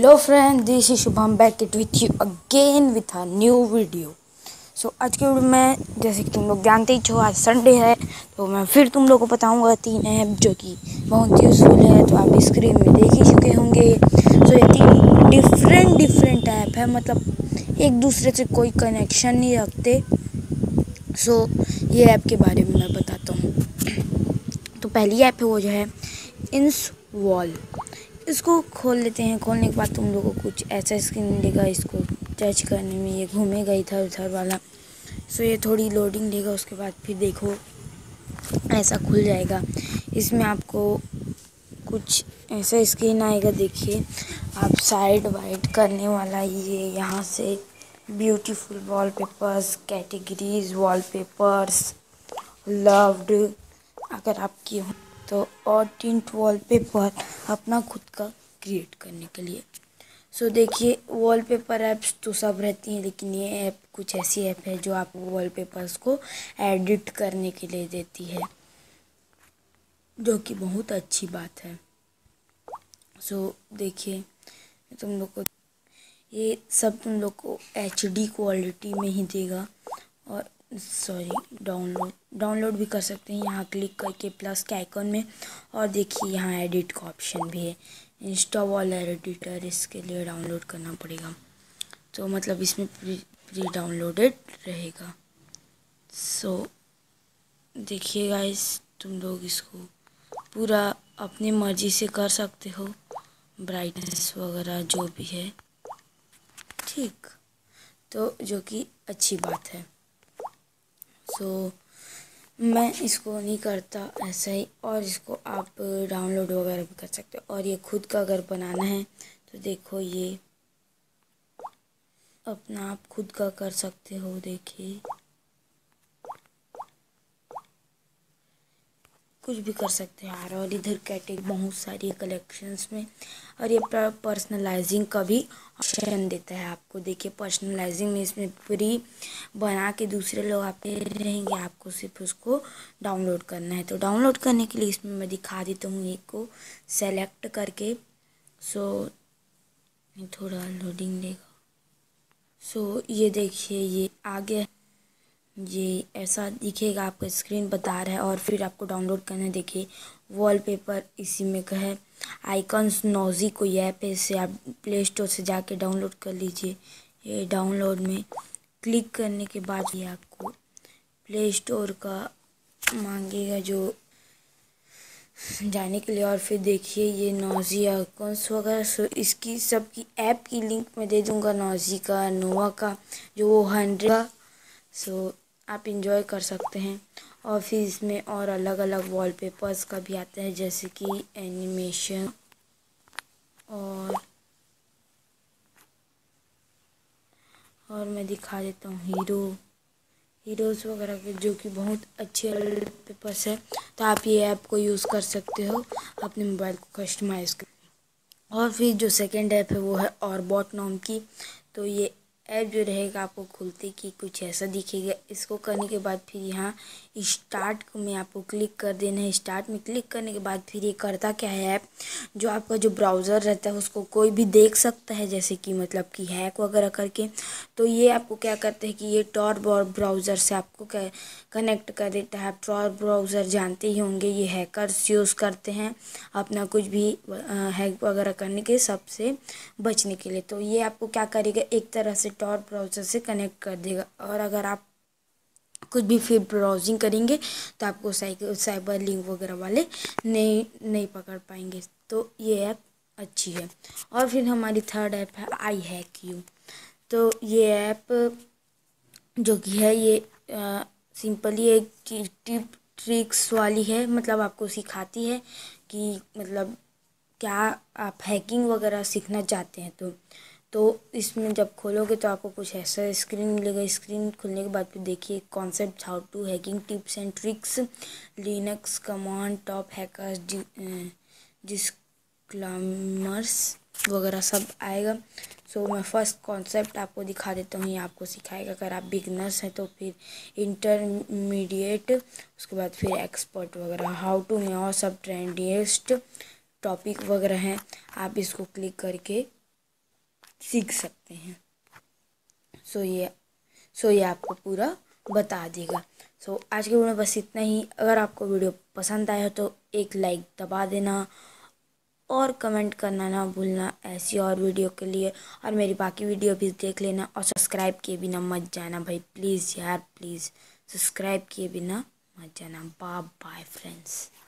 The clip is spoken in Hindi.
Hello friend, this is Shubham back it with you again with a new video. So आज के वीडियो में जैसे कि तुम लोग जानते ही हो आज संडे है, तो मैं फिर तुम लोग को बताऊंगा 3 ऐप जो कि बहुत यूज़फुल है। तो आप स्क्रीन में देख ही चुके होंगे। सो ये 3 डिफरेंट ऐप है, मतलब एक दूसरे से कोई कनेक्शन नहीं रखते। सो ये ऐप के बारे में मैं बताता हूँ। तो पहली ऐप है वो जो है इंसवॉल। इसको खोल लेते हैं। खोलने के बाद तुम लोगों को कुछ ऐसा स्क्रीन देगा। इसको टच करने में ये घूमेगा इधर उधर वाला। सो ये थोड़ी लोडिंग देगा, उसके बाद फिर देखो ऐसा खुल जाएगा। इसमें आपको कुछ ऐसा स्क्रीन आएगा। देखिए आप साइड वाइड करने वाला ये यहाँ से beautiful wallpapers, categories wallpapers, loved अगर आपकी हो तो, और टिंट वॉलपेपर अपना खुद का क्रिएट करने के लिए। सो देखिए वॉलपेपर ऐप्स तो सब रहती हैं, लेकिन ये ऐप कुछ ऐसी ऐप है जो आपको वॉलपेपर्स को एडिट करने के लिए देती है, जो कि बहुत अच्छी बात है। सो देखिए तुम लोग को ये सब तुम लोग को HD क्वालिटी में ही देगा। और डाउनलोड भी कर सकते हैं यहाँ क्लिक करके प्लस के आइकन में। और देखिए यहाँ एडिट का ऑप्शन भी है, इंस्टा वॉल एडिटर। इसके लिए डाउनलोड करना पड़ेगा, तो मतलब इसमें प्री डाउनलोडेड रहेगा। सो देखिए गाइस, तुम लोग इसको पूरा अपनी मर्ज़ी से कर सकते हो, ब्राइटनेस वगैरह जो भी है, ठीक। तो जो कि अच्छी बात है। सो मैं इसको नहीं करता ऐसा ही, और इसको आप डाउनलोड वगैरह भी कर सकते हो। और ये खुद का अगर बनाना है तो देखो ये अपना आप खुद का कर सकते हो। देखिए कुछ भी कर सकते हैं यार। और इधर कैटेगरी बहुत सारी कलेक्शंस में, और ये पर्सनलाइजिंग का भी ऑप्शन देता है आपको। देखिए पर्सनलाइजिंग में इसमें फ्री बना के दूसरे लोग आपके रहेंगे, आपको सिर्फ उसको डाउनलोड करना है। तो डाउनलोड करने के लिए इसमें मैं दिखा देता हूँ एक को सेलेक्ट करके। सो थोड़ा लोडिंग देगा। सो ये देखिए ये आ गया, ये ऐसा दिखेगा, आपका स्क्रीन बता रहा है। और फिर आपको डाउनलोड करना है। देखिए वॉलपेपर इसी में का है। आइकन्स नॉजी कोई ऐप है, इससे आप प्ले स्टोर से जाके डाउनलोड कर लीजिए। ये डाउनलोड में क्लिक करने के बाद ये आपको प्ले स्टोर का मांगेगा जो जाने के लिए। और फिर देखिए ये नॉजी आइकन्स वगैरह। सो इसकी सबकी ऐप की लिंक मैं दे दूँगा, नॉजी का, नोवा का, जो वो 100 सो आप इंजॉय कर सकते हैं। और फिर इसमें और अलग अलग वॉलपेपर्स का भी आता है, जैसे कि एनिमेशन और मैं दिखा देता हूँ हीरोज़ वगैरह के, जो कि बहुत अच्छे वॉलपेपर्स है। तो आप ये ऐप को यूज़ कर सकते हो अपने मोबाइल को कस्टमाइज़ कर। और फिर जो सेकंड ऐप है वो है ऑरबॉट नाम की। तो ये ऐप जो रहेगा आपको खुलते कि कुछ ऐसा दिखेगा। इसको करने के बाद फिर यहाँ स्टार्ट में आपको क्लिक कर देना है। स्टार्ट में क्लिक करने के बाद फिर ये करता क्या है ऐप, जो आपका जो ब्राउज़र रहता है उसको कोई भी देख सकता है, जैसे कि मतलब कि हैक वगैरह करके। तो ये आपको क्या करते हैं कि ये टॉर ब्राउज़र से आपको कनेक्ट कर देता है। आप टॉर ब्राउज़र जानते ही होंगे, ये हैकर्स यूज़ करते हैं अपना कुछ भी हैक वगैरह करने के सबसे बचने के लिए। तो ये आपको क्या करेगा, एक तरह से टॉर ब्राउज़र से कनेक्ट कर देगा। और अगर आप कुछ भी फिर ब्राउजिंग करेंगे तो आपको साइबर लिंक वगैरह वाले नहीं पकड़ पाएंगे। तो ये ऐप अच्छी है। और फिर हमारी थर्ड ऐप है आई हैक यू। तो ये ऐप जो कि है ये सिंपली एक टिप ट्रिक्स वाली है, मतलब आपको सिखाती है कि मतलब क्या आप हैकिंग वगैरह सीखना चाहते हैं तो इसमें जब खोलोगे तो आपको कुछ ऐसा स्क्रीन मिलेगा। स्क्रीन खुलने के बाद फिर देखिए concept, how to hacking tips and tricks, Linux command, top hackers, disclaimers वगैरह सब आएगा। सो मैं फर्स्ट कॉन्सेप्ट आपको दिखा देता हूँ। ये आपको सिखाएगा, अगर आप बिगनर्स हैं तो फिर इंटरमीडिएट, उसके बाद फिर एक्सपर्ट वगैरह, हाउ टू में और सब ट्रेंडिएस्ट टॉपिक वगैरह हैं। आप इसको क्लिक करके सीख सकते हैं। सो ये आपको पूरा बता देगा। आज के वीडियो में बस इतना ही। अगर आपको वीडियो पसंद आया हो तो एक लाइक दबा देना और कमेंट करना ना भूलना ऐसी और वीडियो के लिए। और मेरी बाकी वीडियो भी देख लेना और सब्सक्राइब किए बिना मत जाना भाई, प्लीज़ यार प्लीज़ सब्सक्राइब किए बिना मत जाना। Bye bye friends.